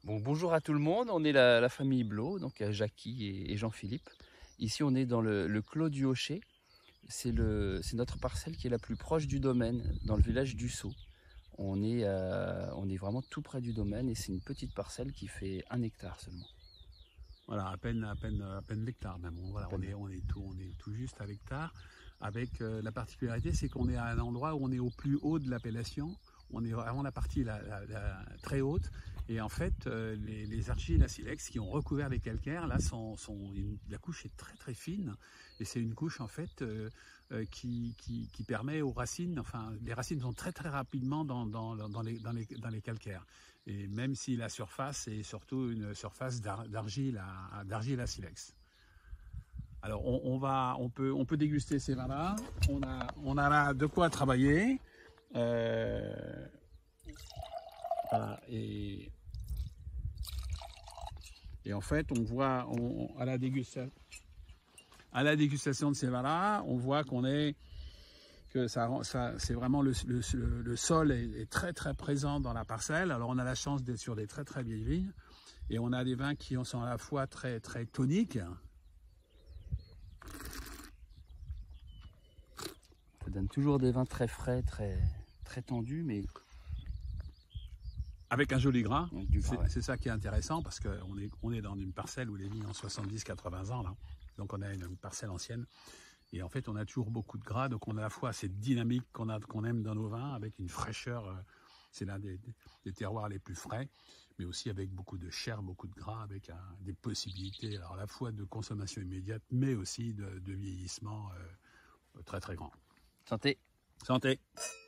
Bon, bonjour à tout le monde, on est la famille Blo, donc Jackie et Jean-Philippe. Ici on est dans le Clos du Hocher, c'est notre parcelle qui est la plus proche du domaine, dans le village du Sceau. On est vraiment tout près du domaine et c'est une petite parcelle qui fait 1 hectare seulement. Voilà, à peine l'hectare même. Voilà, on est tout juste à l'hectare. Avec la particularité, c'est qu'on est à un endroit où on est au plus haut de l'appellation. On est vraiment la partie très haute. Et en fait, les argiles à silex qui ont recouvert les calcaires, là, la couche est très très fine. Et c'est une couche en fait qui permet aux racines, enfin, les racines vont très très rapidement dans les calcaires. Et même si la surface est surtout une surface d'argile à silex. Alors on peut déguster ces vins-là. On a là de quoi travailler. Voilà, et en fait, on voit à la dégustation de ces vins-là, on voit que c'est vraiment le sol est très très présent dans la parcelle. Alors on a la chance d'être sur des très très vieilles vignes et on a des vins qui sont à la fois très très toniques. Ça donne toujours des vins très frais, très, très tendus, mais avec un joli gras. Ouais. C'est ça qui est intéressant parce qu'on est dans une parcelle où les vignes ont 70-80 ans là. Donc on a une parcelle ancienne. Et en fait, on a toujours beaucoup de gras, donc on a à la fois cette dynamique qu'on aime dans nos vins, avec une fraîcheur, c'est l'un des terroirs les plus frais, mais aussi avec beaucoup de chair, beaucoup de gras, avec des possibilités alors à la fois de consommation immédiate, mais aussi de vieillissement très très grand. santé. Santé.